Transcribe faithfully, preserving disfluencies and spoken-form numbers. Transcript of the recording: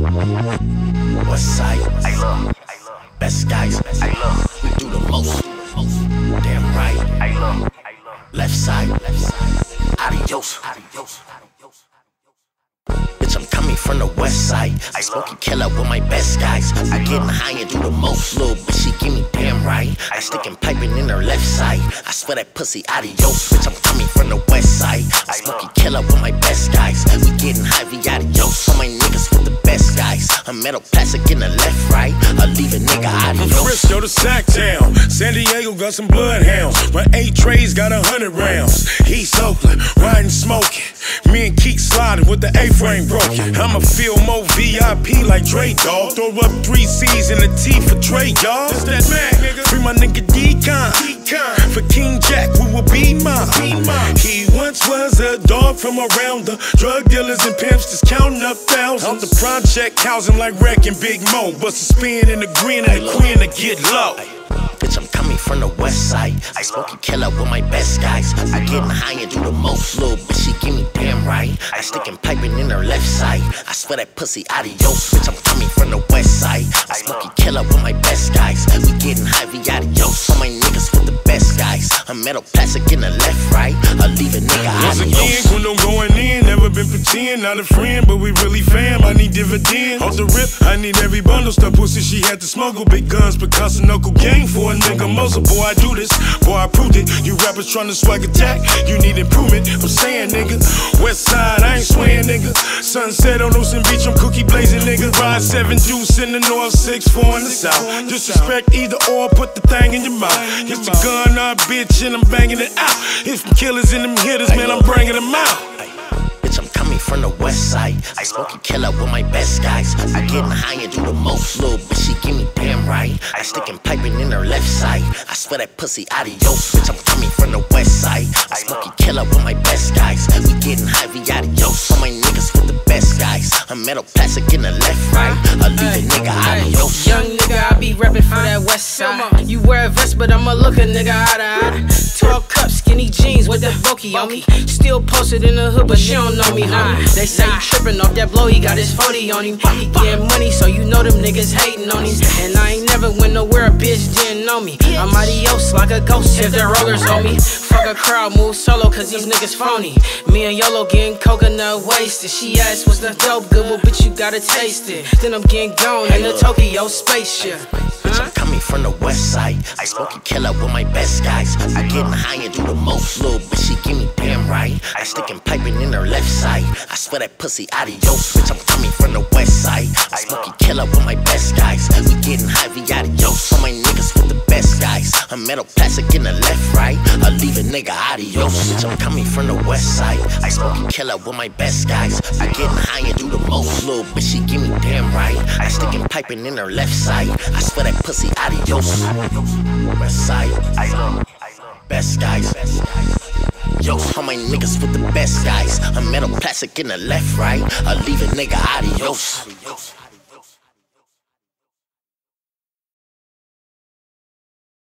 West side, I love. Best guys, I love. We do the most. Damn right, I love. Left side, adios. Bitch, I'm coming from the west side. I smoke and kill out with my best guys. I getting high and do the most. Little bitch, she give me damn right. I sticking piping in her left side. I swear that pussy adios. Bitch, I'm coming from the west side. I smoke and kill out with my best guys. We getting high, we adios. All my niggas with the best guys. A metal plastic in the left, right. I leave a nigga adios. From Frisco to Sacktown, San Diego got some bloodhounds. My eight trays got a hundred rounds. East Oakland, riding smoking. Me and Keek sliding with the A-frame broken. I'ma feel more V I P like Dre, dawg. Throw up three C's in the T for Dre, y'all. It's that man, nigga. Free my nigga D-Con. For King Jack, we will be mine. He once was a dog from around the drug dealers and pimps just counting up thousands. On the project housing like Wreck and Big Mo. Bust a spin in the green and the queen to get low. Bitch, I'm coming from the west side. I smoke and kill out with my best guys. I getting high and do the most. Little bitch, she give me damn right. I sticking piping in her left side. I swear that pussy adios. Bitch, I'm coming from the west side. I smoke and kill out with my best guys. We getting high, we adios. All my niggas with the best guys. A metal plastic in the left, right. I leave a nigga adios. Once again, Quindon going in. Never been pretend, not a friend, but we really fam. I need dividends. Off the rip, I need every bundle. Stuff pussy, she had to smuggle. Big guns, Picasso knuckle game for a nigga muzzle. Boy, I do this, boy, I proved it. You rappers tryna swag attack, you need improvement. I'm saying, nigga, west side, I ain't swaying, nigga. Sunset on Ocean Beach, I'm cookie blazing, nigga. Ride seven deuce in the north, six four in the south. Disrespect either or, put the thing in your mouth. It's the gun, our bitch, and I'm banging it out. It's from killers and them hitters, man, I'm bringing them out. Bitch, I'm coming from the west side. I smoke and kill out with my best guys. I getting high and do the most. Little bitch, she give me damn right. I sticking piping in her left side. I swear that pussy adios. Bitch, I'm coming from the west side. I smoke and kill out with my best guys. We getting high, we adios. All my niggas with the best guys. A metal plastic in the left, right. I leave a nigga adios. Young nigga, I be reppin' for that west side. You wear a vest, but I'ma look a nigga eye to eye. twelve cups, skinny jeans with the Voki on me. Still posted in the hood, but she don't know me, huh? They say he trippin' off that blow, he got his forty on him. He getting money, so you know them niggas hatin' on him. And I ain't never went nowhere, a bitch didn't know me. I'm adios like a ghost if the rollers on me. Fuck a crowd, move solo, cause these niggas phony. Me and YOLO getting coconut wasted. She asked, what's the dope good? Well, bitch, you gotta taste it. Then I'm getting gone in the Tokyo spaceship. Bitch, I'm coming from the west side. I smoke and kill out with my best guys. I getting high and do the most. Little bitch, she give me damn right. I sticking piping in her left side. I swear that pussy adios. Bitch, I'm coming from the west side. I smoke and kill out with my best guys. We getting high, we adios. All my niggas with the best guys. A metal plastic in the left, right. I leave a nigga adios. Bitch, I'm coming from the west side. I smoke and kill out with my best guys. I getting high and do the most. Little bitch, she give me damn right. I sticking piping in her left side. I swear that pussy adios. West side, I love. Best guys. Yo, all my niggas with the best guys. A metal plastic in the left, right. I leave a nigga adios.